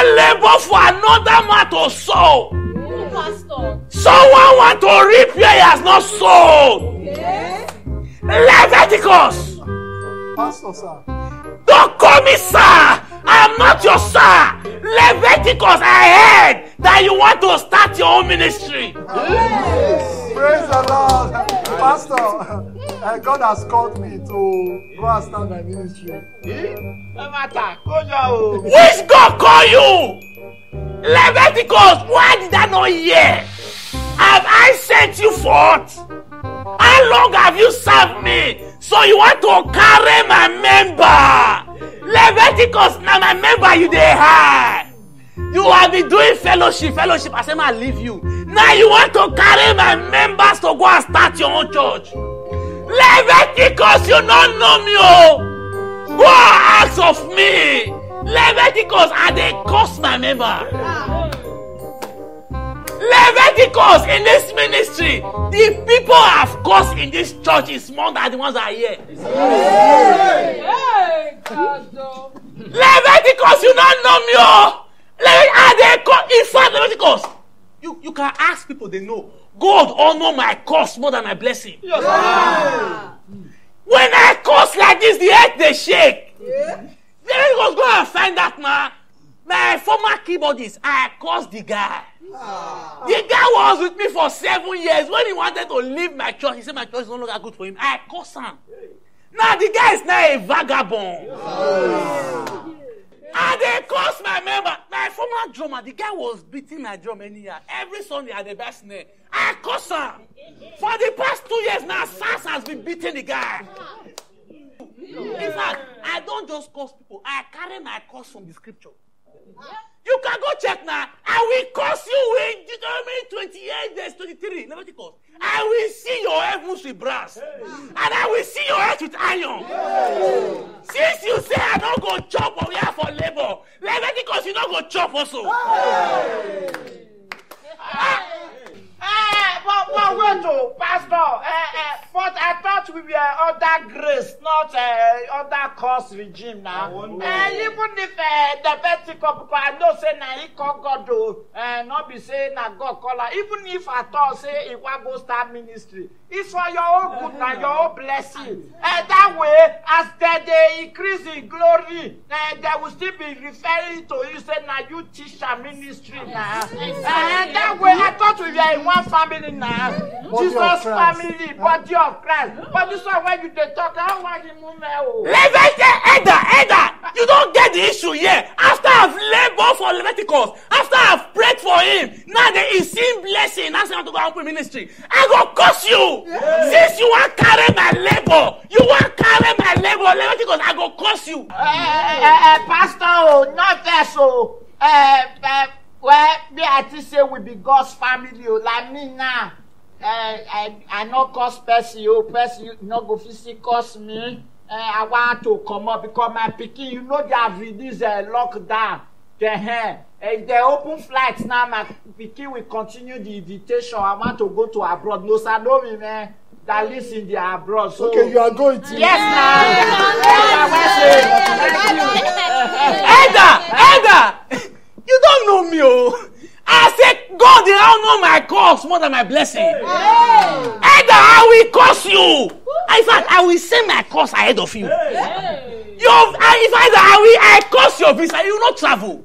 man labor for another man to sow. Pastor. Someone want to reap where he has not sown. Yes. Leviticus. Pastor, sir. Don't call me sir. I'm not your sir. Leviticus, I heard that you want to start your own ministry. Yes. Praise the Lord. Pastor, God has called me to go and start my ministry. Which God call you? Leviticus, why did I not hear? Have I sent you forth? How long have you served me? So you want to carry my member? Leviticus, now my member you dey high. You have been doing fellowship. I say, man, leave you. Now you want to carry my members to go and start your own church. Leviticus, you don't know me, oh. Go and ask of me. Leviticus, and they cost my member. Leviticus, in this ministry, the people have cost in this church is more than the ones that are here. Leviticus, you don't know me, oh. In fact, Leviticus, you can ask people they know. God honor my cost more than my blessing. Yes. When I cost like this, the earth they shake. Yeah. Leviticus, go and find that man. My former keyboardist, I cost the guy. The guy was with me for 7 years. When he wanted to leave my church, he said my church is no longer good for him. I cost him. Now the guy is now a vagabond. And they cost my member. My former drummer, the guy was beating my drum any year. Every Sunday at the best snare. I cost him. For the past 2 years now, SARS has been beating the guy. In fact, I don't just curse people. I carry my curse from the scripture. You can go check now. I will curse you in Deuteronomy 28 verse 23. Leviticus. I will see your heavens with brass. And I will see your earth with iron. Since you say I don't go chop or we are for labor, Leviticus, you don't go chop also. But wait, Pastor. But I thought we were under grace, not under curse regime now. Even if the Leviticus, because I know say na he call God do, not be saying na God call her. Even if I thought say he want go start ministry, it's for your own good and your own blessing. That way, as they increase in glory, they will still be referring to you say na you teach a ministry now. And that way, I thought we were in one family now. Jesus family, body of Christ. But this one when you talk, how want you move now? Elder, you don't get the issue here. After I've labored for Leviticus, after I've prayed for him, now there is sin blessing. That's not to go out for ministry. I go curse you. Yeah. Since you want to carry my labor, Leviticus, I go curse you. Pastor, not that so. Well, me I think say we be God's family. Like me now, I not curse person. You not go physically curse me. I want to come up because my pikin, you know they have released lockdown. If they open flights now, my pikin will continue the invitation. I want to go to abroad. No, sir, no, me, man. That lives in the abroad. So, okay, you are going to. Yes, now. Elder, you don't know me, oh. I said, God, they don't know my curse more than my blessing. Elder, I will curse you. In fact, I will send my curse ahead of you. I curse your visa, you will not travel.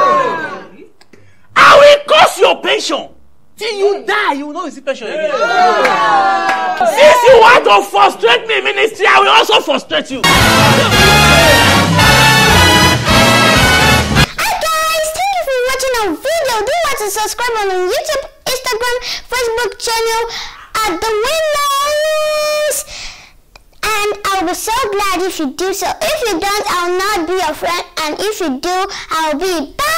I will curse your pension. Till you die, you will not receive pension again. Since you want to frustrate me in ministry, I will also frustrate you. Our video. Do want to subscribe on our YouTube, Instagram, Facebook channel at The Winners, and I'll be so glad if you do so. If you don't, I'll not be your friend, and if you do, I'll be bye.